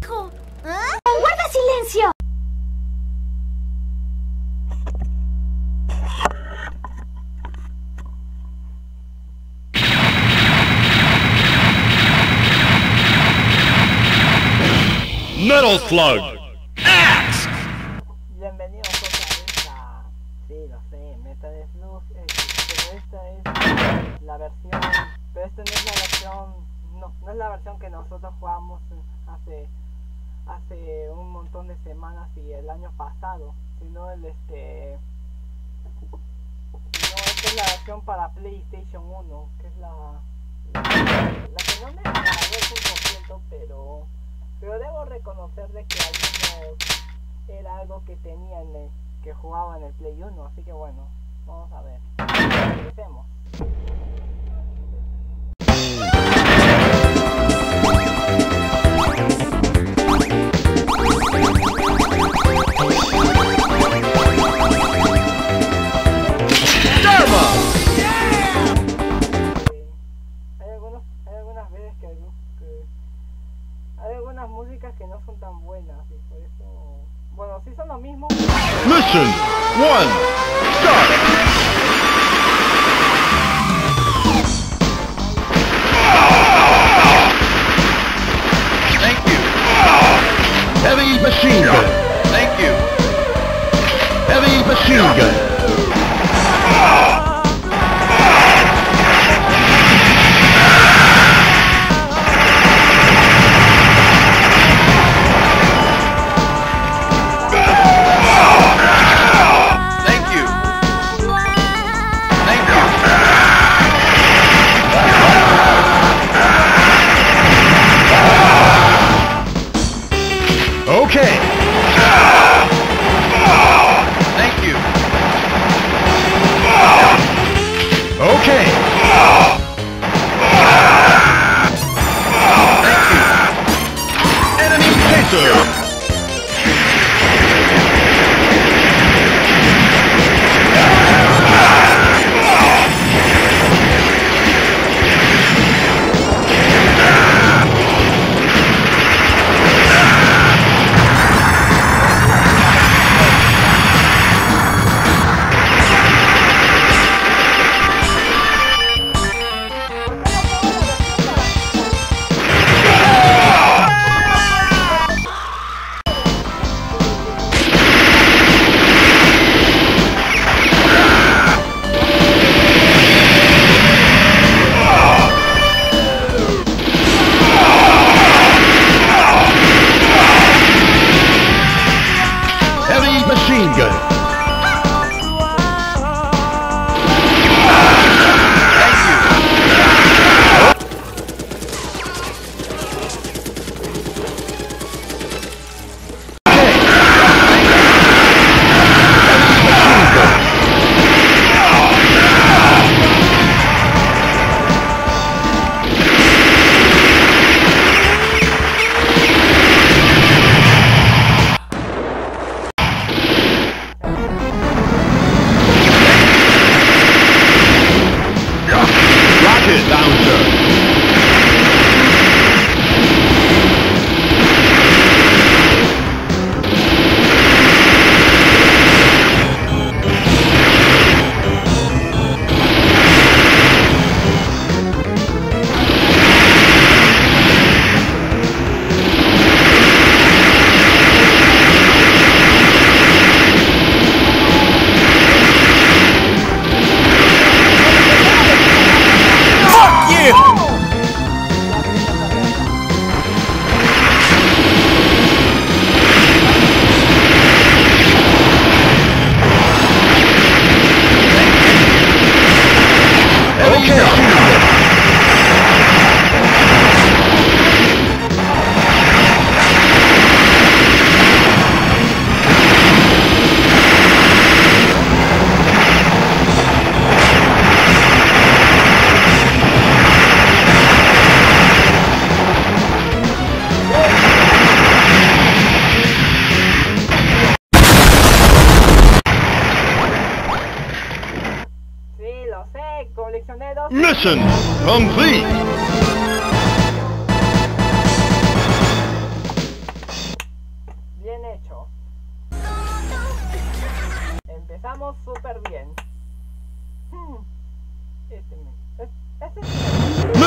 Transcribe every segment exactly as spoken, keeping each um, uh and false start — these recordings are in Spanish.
¿Ah? ¡Guarda silencio! Metal Slug! Axe! Bienvenidos otra vez a... Sí, lo sé, Metal Slug, eh, pero esta es la versión... Pero esta no es la versión... No, no es la versión que nosotros jugamos hace... Hace un montón de semanas y el año pasado, sino el este... No, esta es la versión para PlayStation uno, que es la... La, la que no me agradó cien por ciento, pero... Pero debo reconocer de que al menos era algo que tenía en el, que jugaba en el Play uno, así que bueno, vamos a ver. Empecemos. Hay algunos, hay algunas veces que, que hay algunas músicas que no son tan buenas y por eso... Bueno, sí son lo mismo. Mission one, start! Thank you. Heavy machine gun. Thank you. Heavy machine gun. Okay. Thank you. Okay. Thank you. Enemy chaser. Machine gun. Mission complete!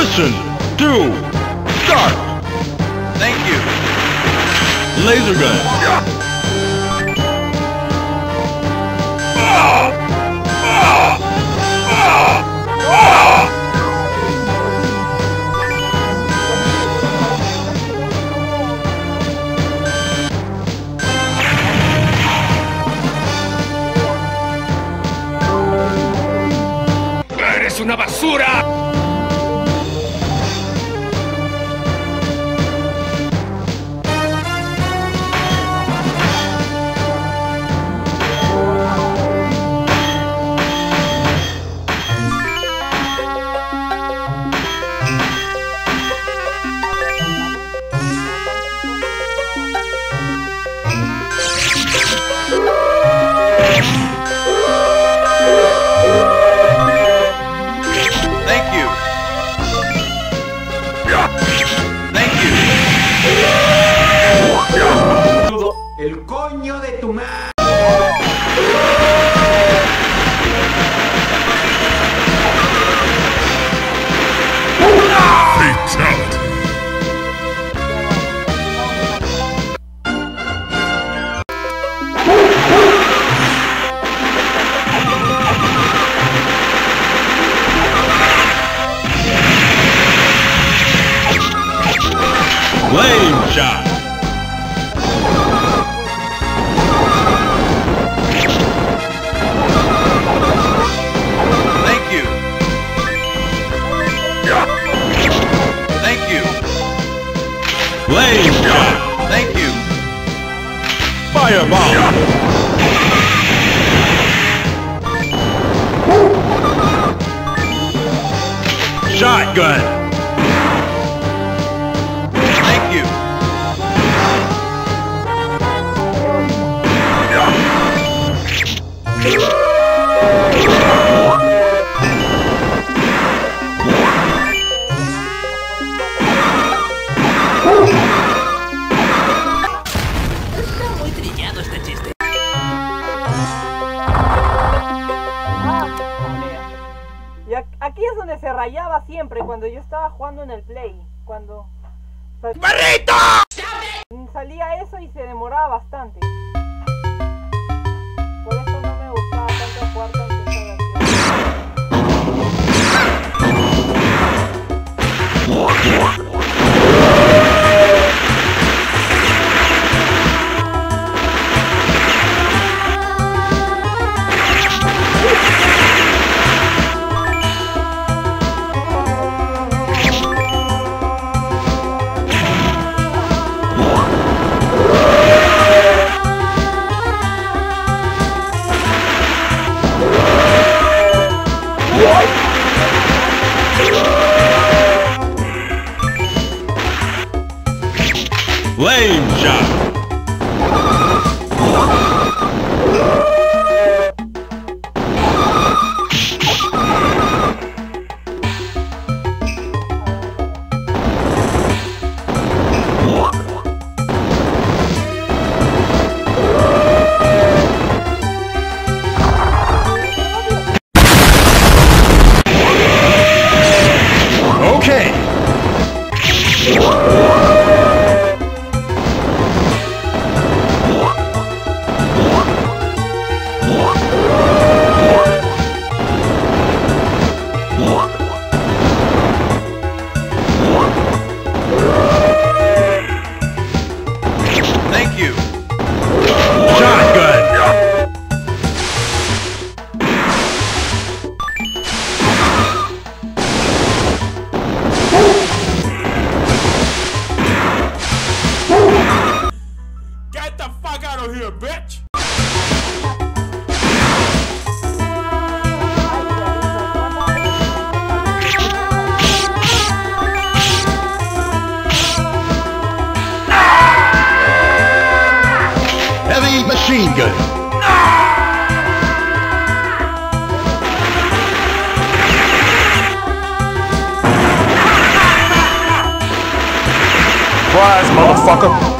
Ignition! Two! Start! Thank you! Laser gun! ¡Eres una basura! El coño de tu madre. Fatality. Flame shot! Thank you! Thank you! Flame shot! Thank you! Fireball! Shotgun! Está muy trillado este chiste. Y aquí es donde se rayaba siempre cuando yo estaba jugando en el Play. Cuando ¡Barrito! salía eso y se demoraba bastante. Por eso no me gustaba tanto jugar tanto esa versión. Flame shot! Okay! Thank you! Shotgun! Get the fuck out of here, bitch! Heavy machine gun! Surprise, motherfucker!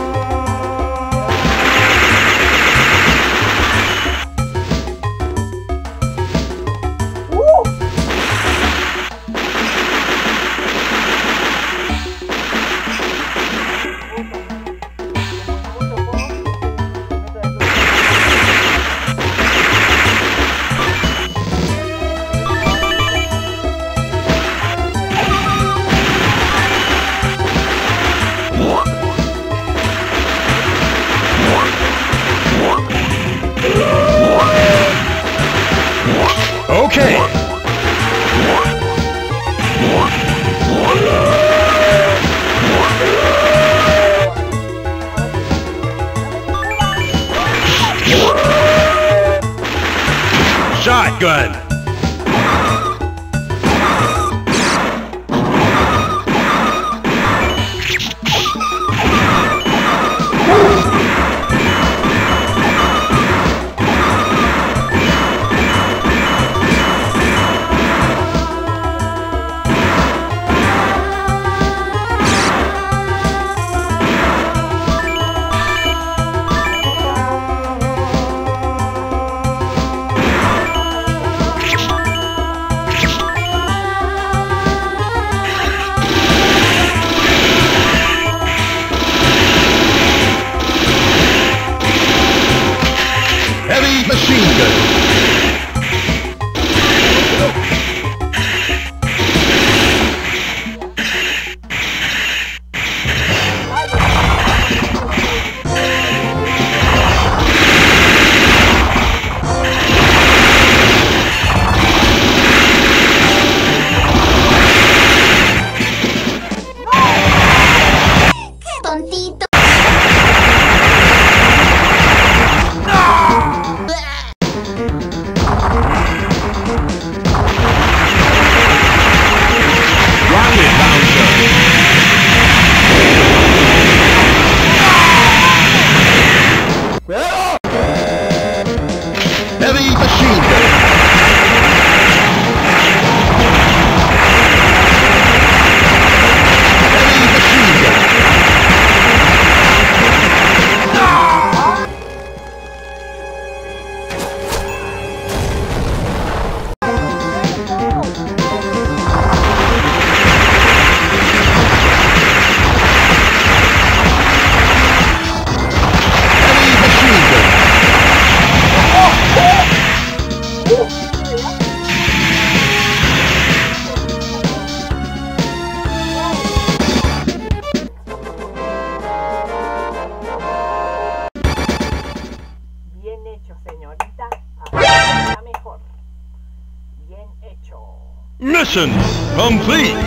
Shotgun! Heavy machine gun! Tontito. Heavy machine gun! Heavy machine gun! Bien hecho, señorita. Ahora mejor. Bien hecho. Mission complete!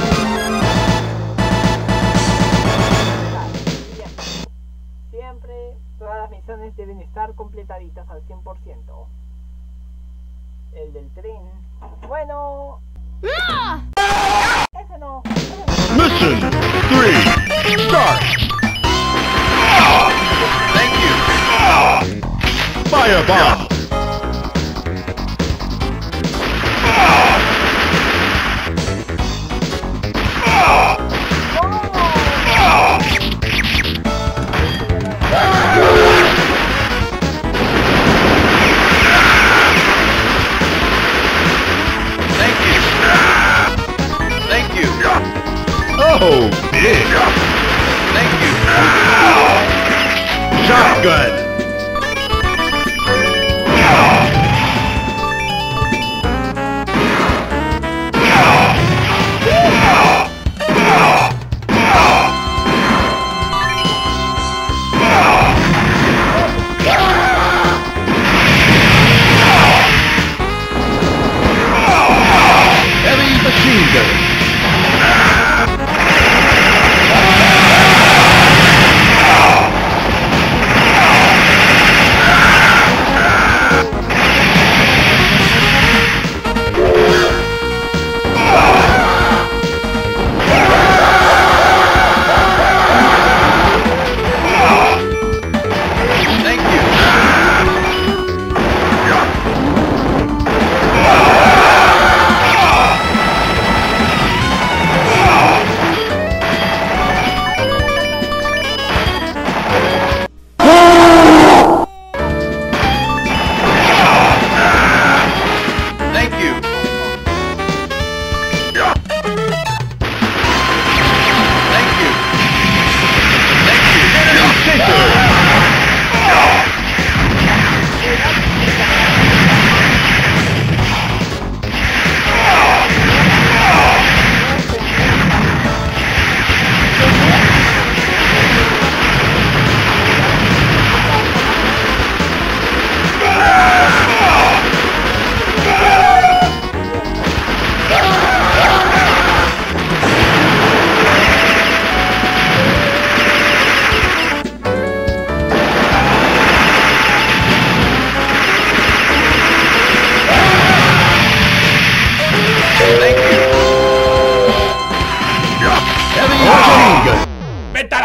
Siempre todas las misiones deben estar completaditas al cien por ciento. El del tren. Bueno. Ese no. Mission three, start! Thank you! Firebomb! Thank you! Thank you! Oh, big! Thank you! Shotgun! Heavy machine gun!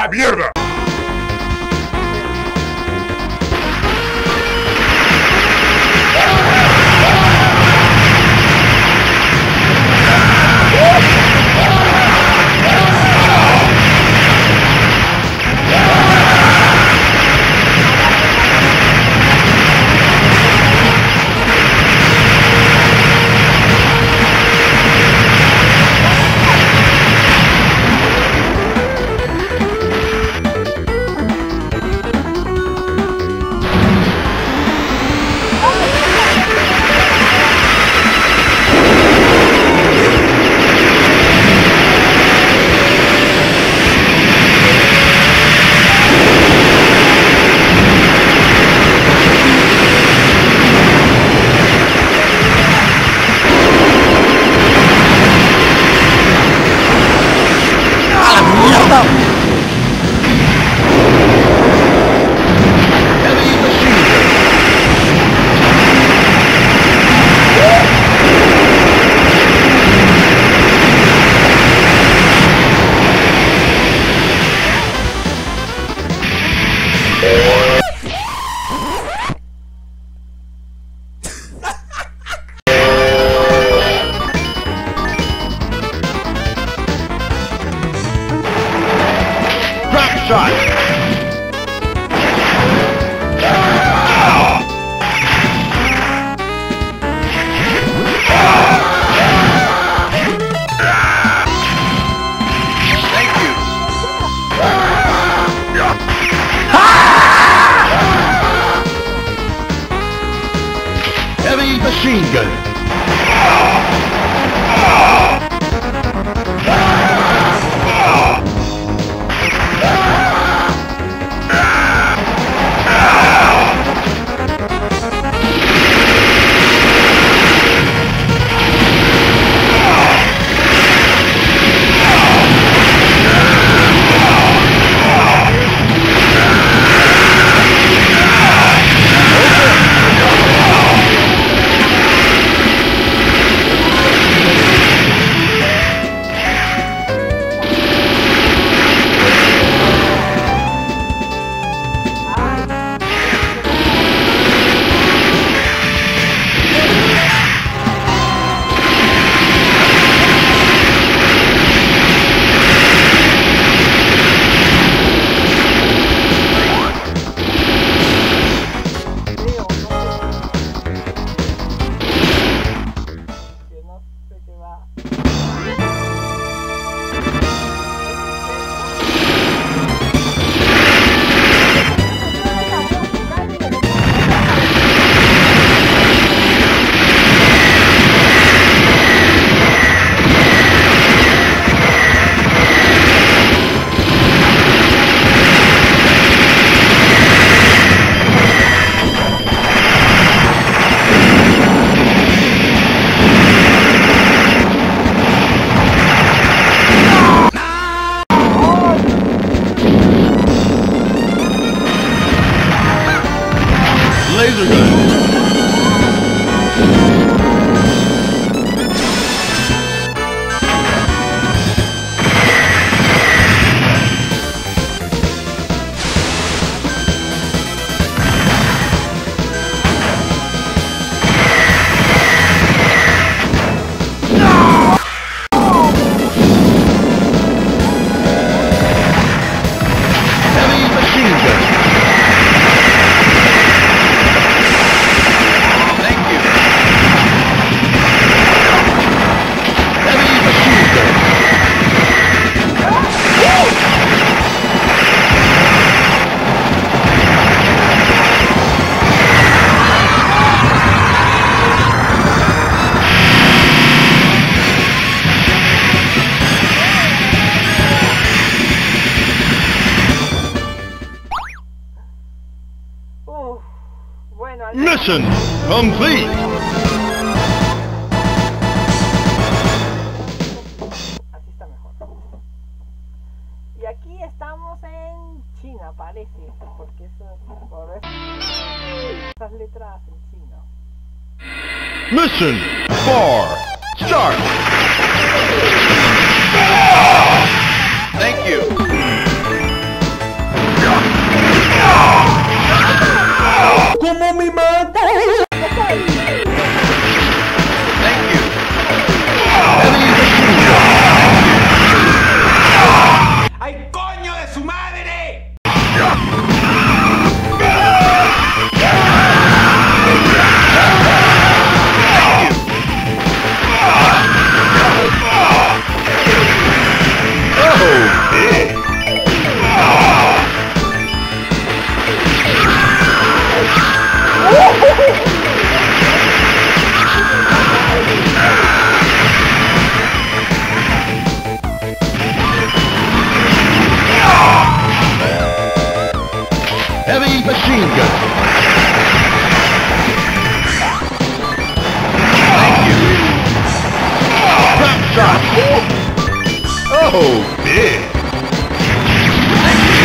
la mierda! Shot! Thank you. Heavy machine gun. Laser gun. Heavy machine gun. Uf, bueno, al- Mission complete. así está mejor. Y aquí estamos en China, parece, porque eso por estas letras en chino. Mission four. Start. Thank you. machine gun. Thank you. Drop shot. Oh, big. Thank you.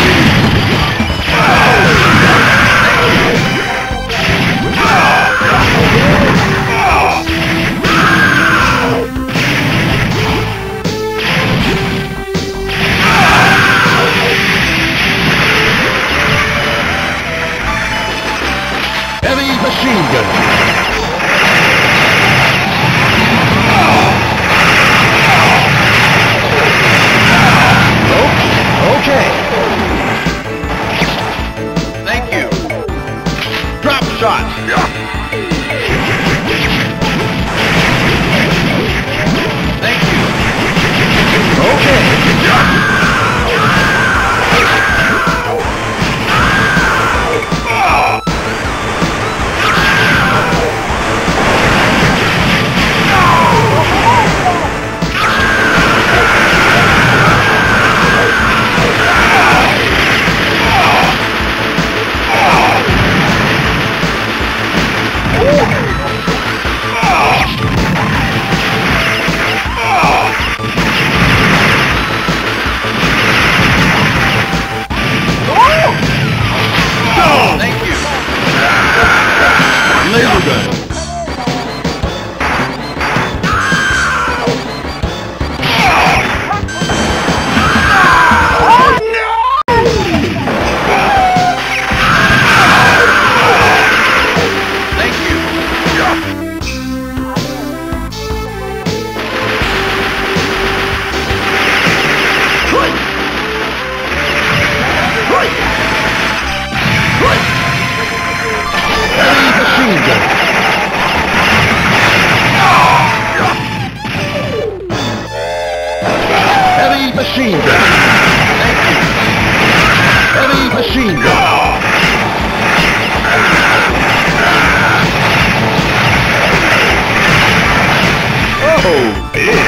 Heavy machine gun. Okay. Thank you. Drop shot. Thank you. Okay. Thank you. Laser gun. Thank you. Heavy machine gun. Heavy machine gun. Thank you. Heavy machine gun. Oh, big.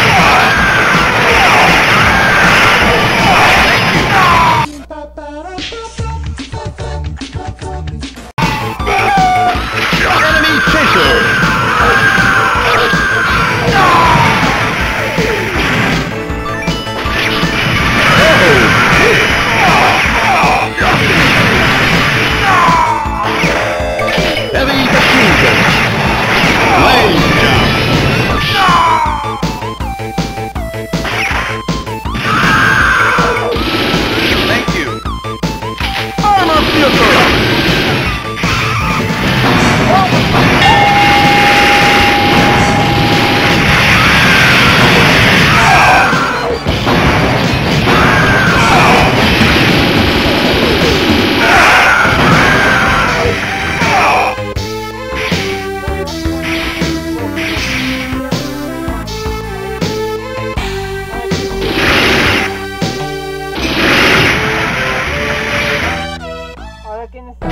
Enemy chaser. Heavy machine gun. Lane jump. Thank you. Armor piercer. Ahora quién está.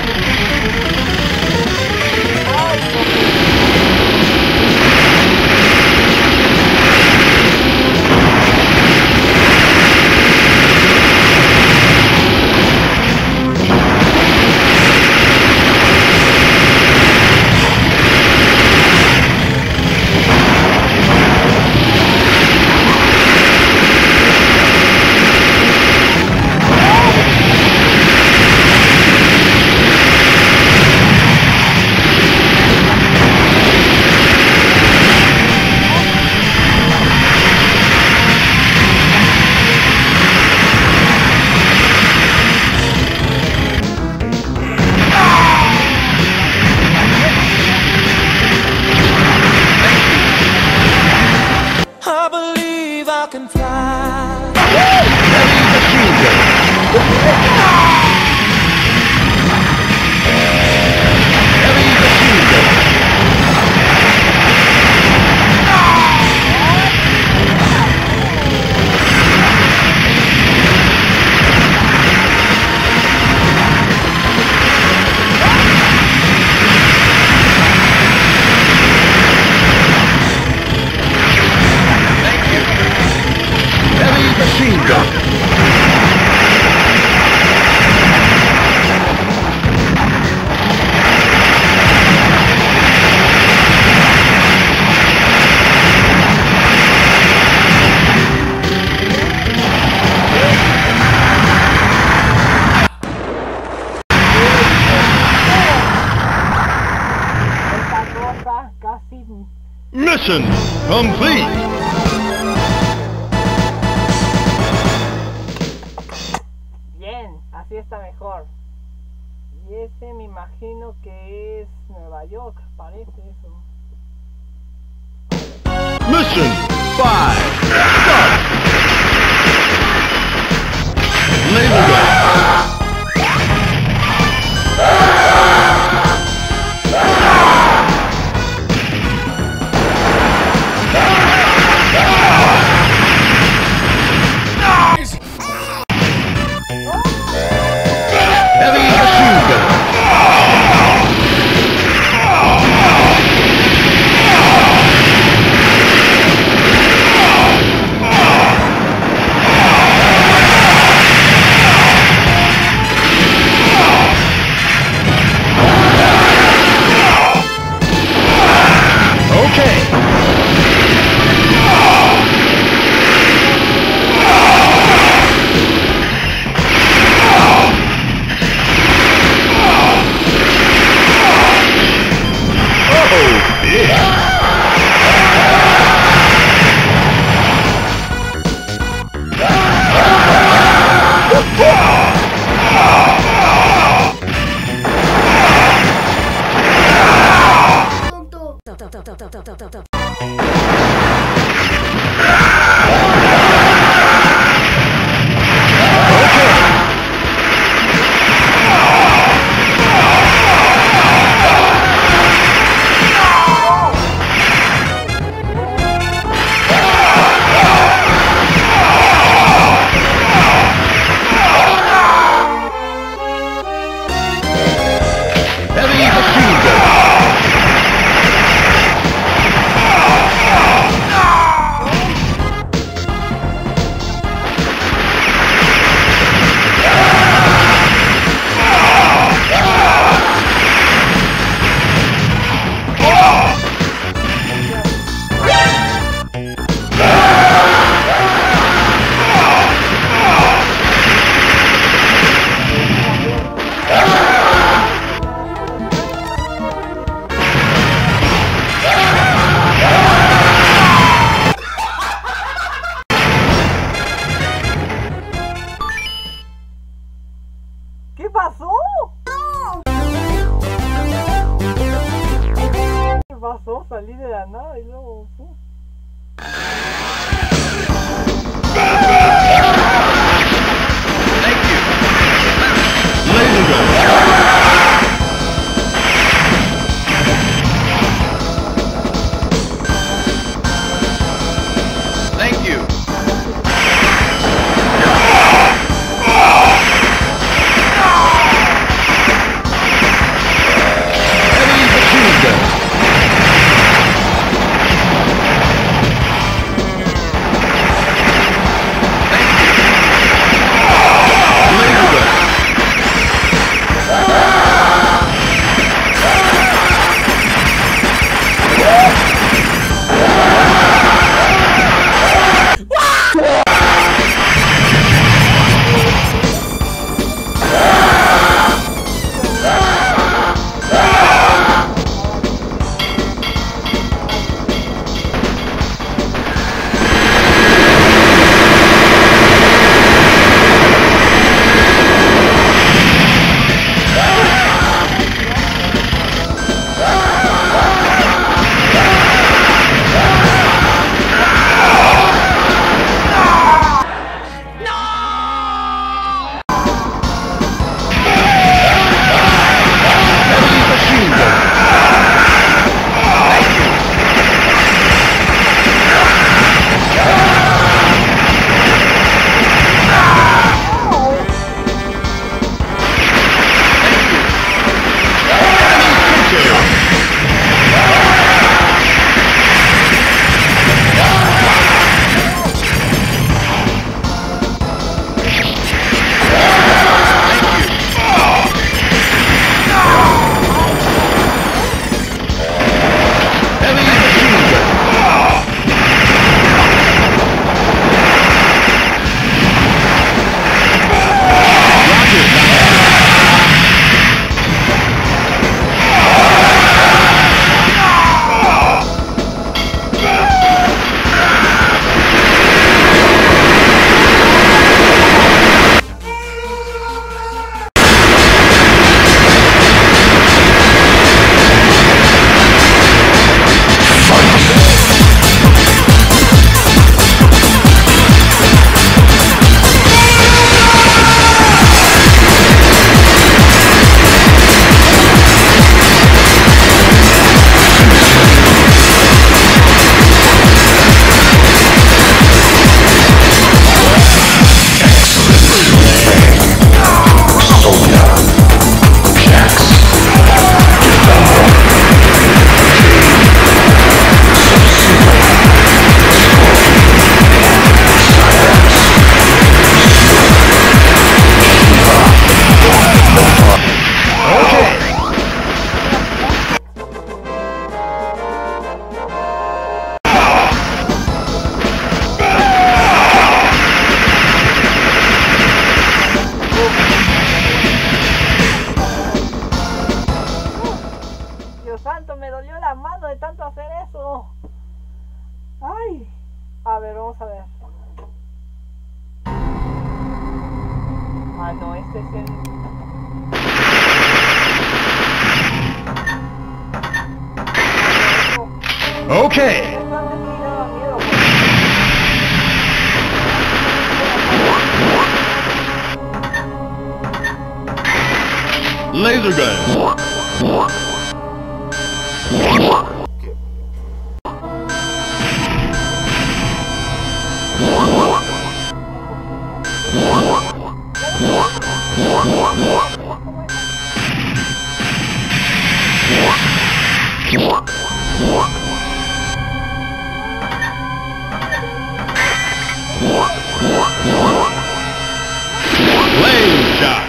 I believe I can fly. Heavy machine gun. Heavy machine gun. Thank you. Heavy machine gun. Mission complete. Bien, así está mejor. Y ese me imagino que es Nueva York, parece eso. Mission five. Start. Laser gun. Heavy machine gun. ¿Qué pasó? ¿Qué pasó? Salí de la nada y luego... ¡pum! Thank you. Laser gun. Thank you. Heavy machine gun. Ah, no, este es el... Okay. Esto antes sí daba miedo, Laser gun. Lane shot.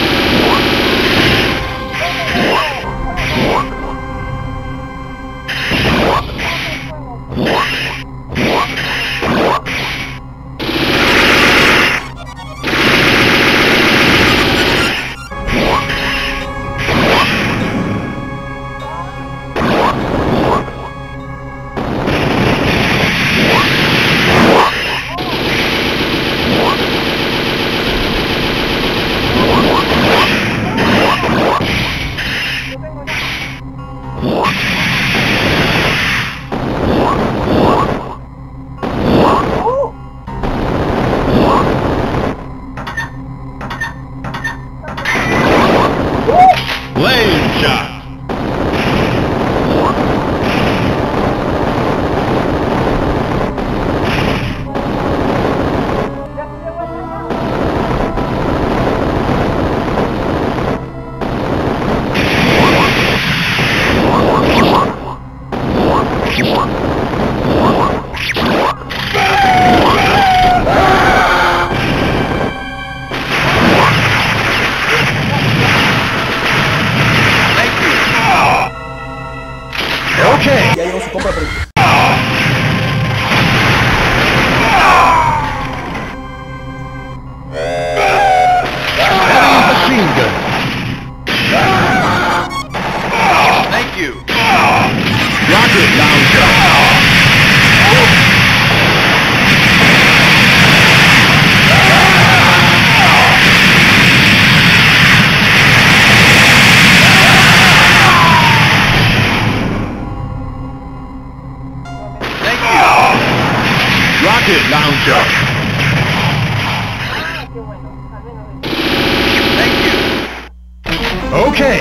Lane shot. Okay. Ya llegó su compa, pero... Heavy machine gun. Thank you. Rocket launcher. Thank you. Rocket launcher. Ah, qué bueno, al menos de... Thank you. Okay.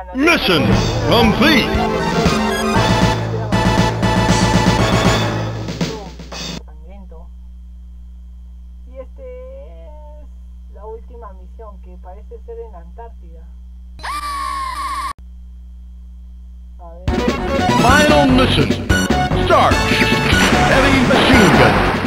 bueno. Mission complete. Sangriento. Y este es la última misión, que parece ser en la Antártida. A ver. Final mission. Start. Heavy machine gun.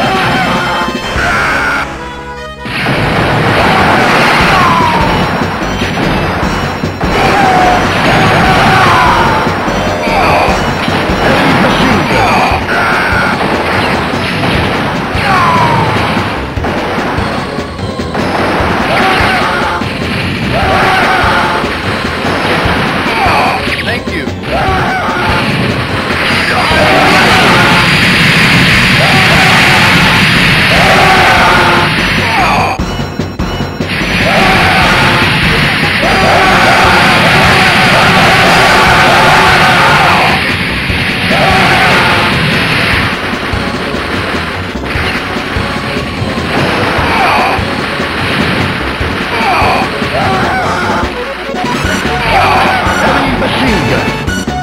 Thank you. Heavy machine gun.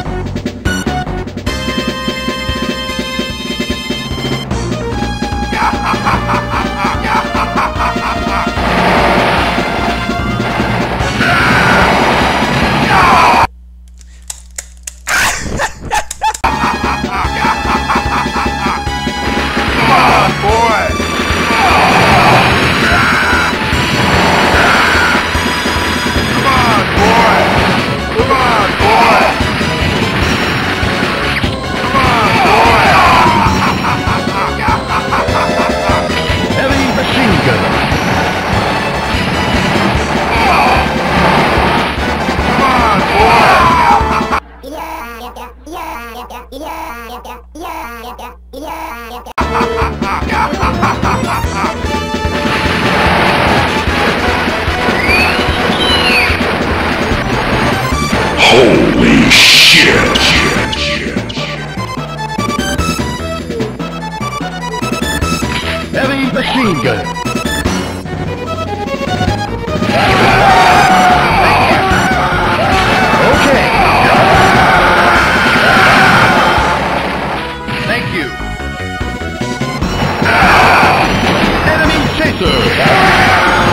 Heavy machine gun. Holy shit! Heavy machine gun. Okay. Thank you. Enemy chaser.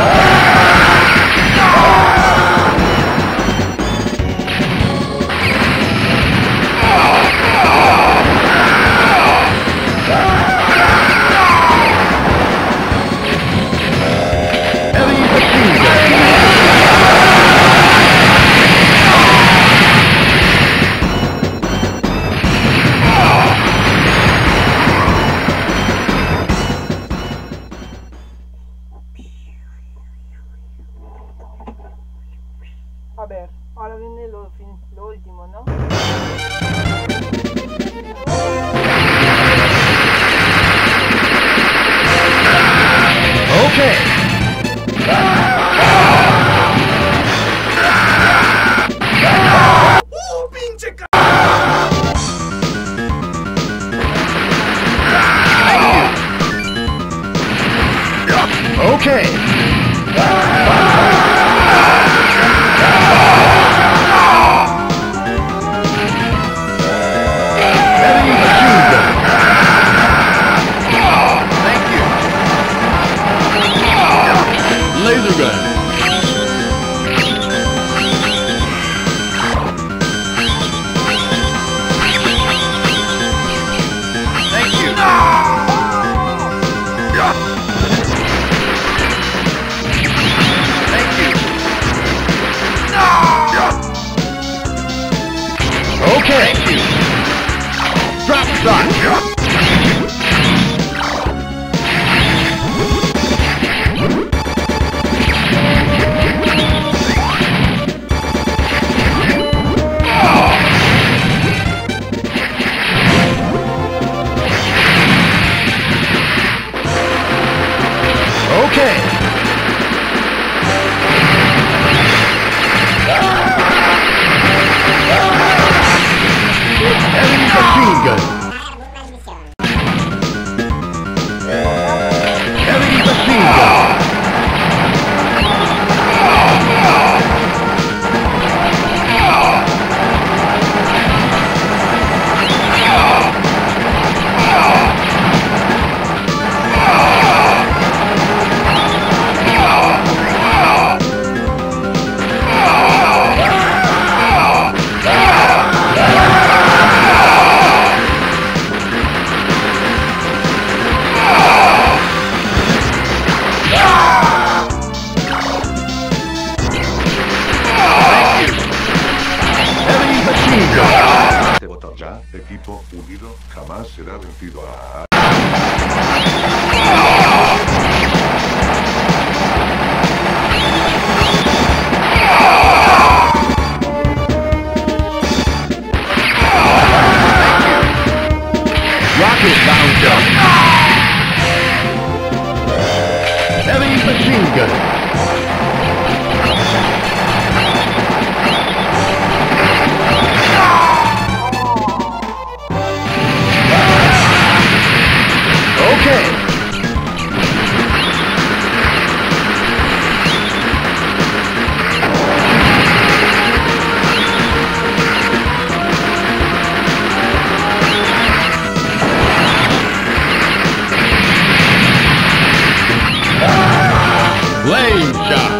Heavy machine gun. A ver, ahora viene lo, fin, lo último, ¿no? Okay. Okay. Heavy machine gun. Thank you. Laser gun. Thank you. Thank you. Okay. Thank you. Drop shot. Okay. Heavy machine gun. botón. Ya, equipo unido jamás será vencido a... Rocket launcher. Heavy machine gun. Okay. Blade shot.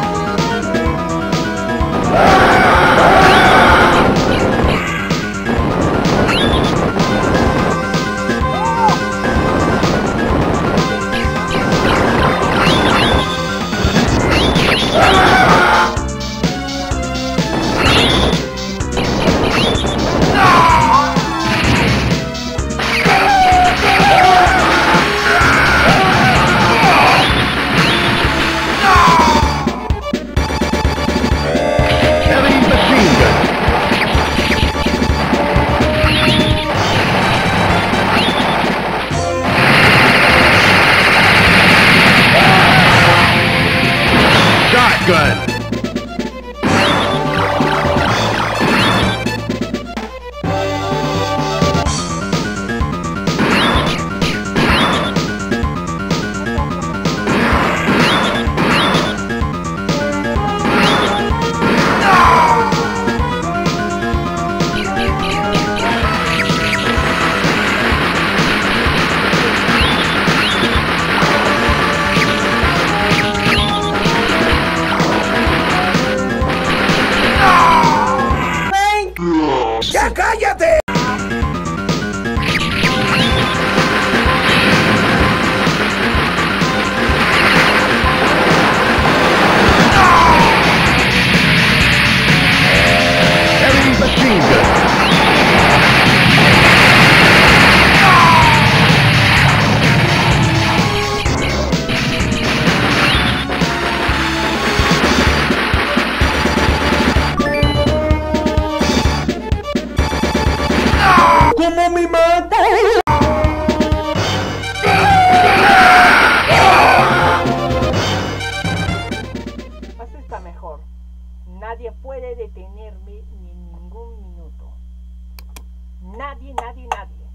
Shotgun. ¡Ya cállate! Heavy machine gun. ¡Como mi mata! Así está mejor. Nadie puede detenerme ni en ningún minuto. Nadie, nadie, nadie.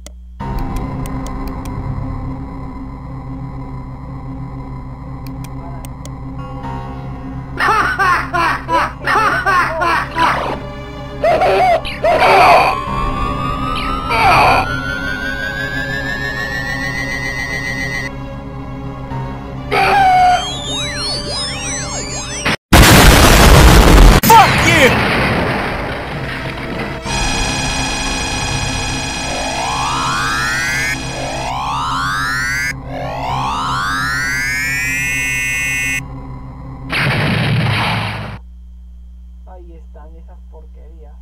Ahí están esas porquerías.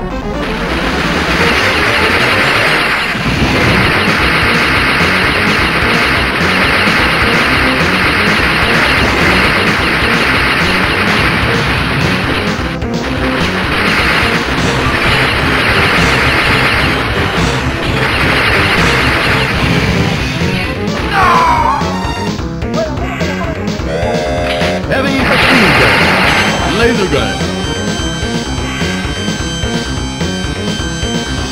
Heavy machine gun. Laser gun.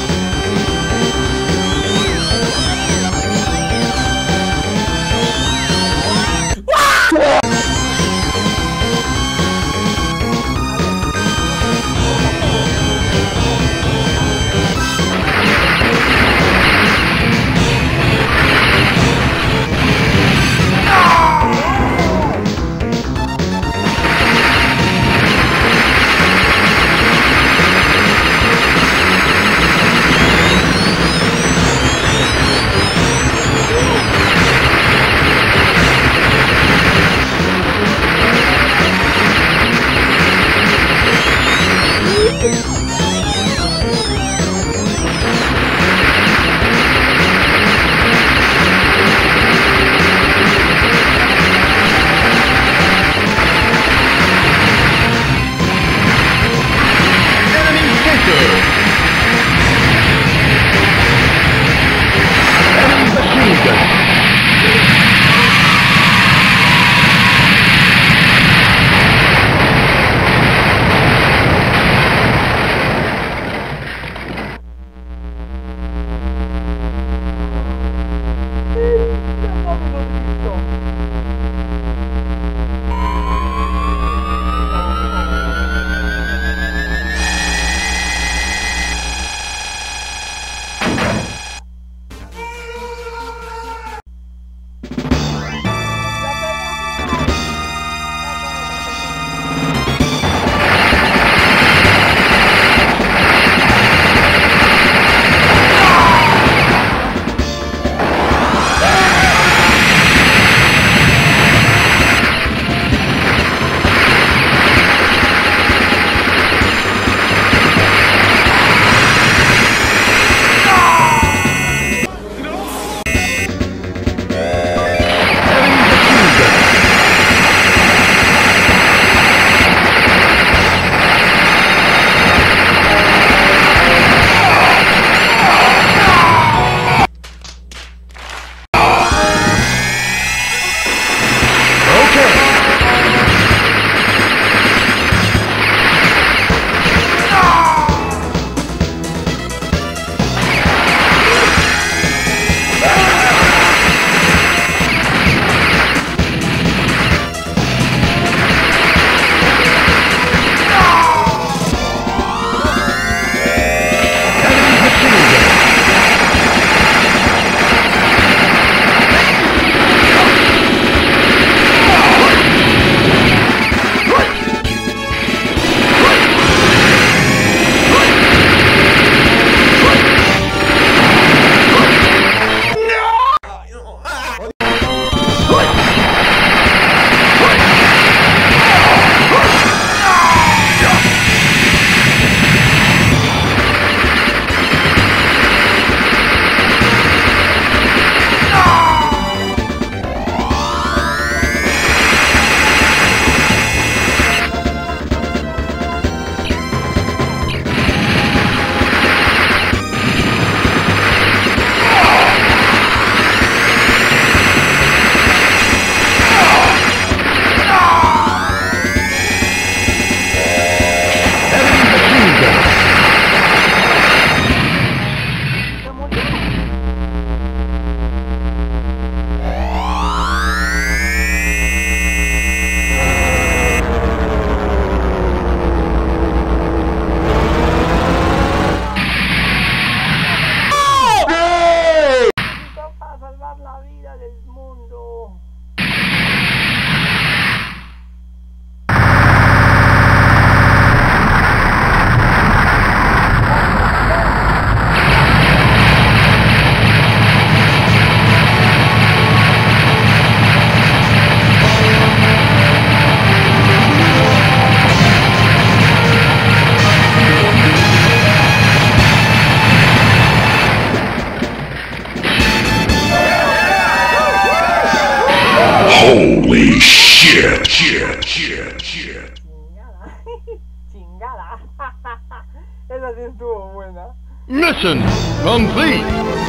chingada. Esa sí estuvo buena. Mission complete.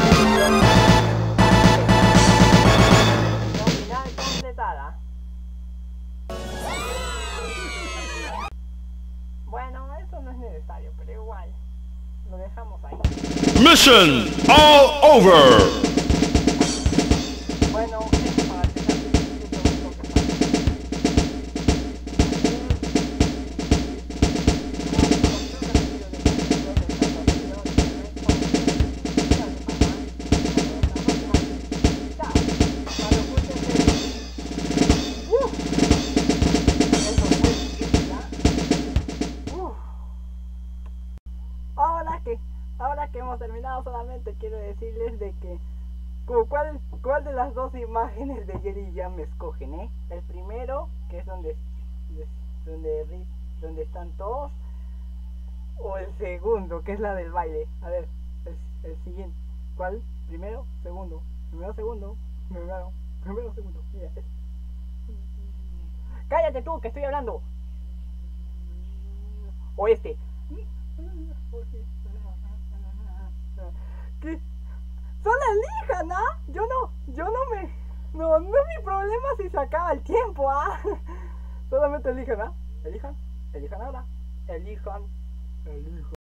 Nominal completada. Bueno, eso no es necesario, pero igual. Lo dejamos ahí. Mission all over. Bueno, eso para empezar, es lo único que Ahora que, ahora que hemos terminado, solamente quiero decirles de que ¿Cuál, ¿Cuál de las dos imágenes de Jerry ya me escogen, eh? El primero, que es donde, donde, donde están todos, o el segundo, que es la del baile. A ver, el, el siguiente. ¿Cuál? Primero, segundo. Primero, segundo. Primero, primero, segundo. Mira, es... Cállate tú, que estoy hablando. O este. ¿Qué? Solo elijan, ¿ah? Yo no, yo no me... No, no es mi problema si se acaba el tiempo, ¿ah? Solamente elijan, ¿ah? Elijan, elijan ahora. Elijan, elijan.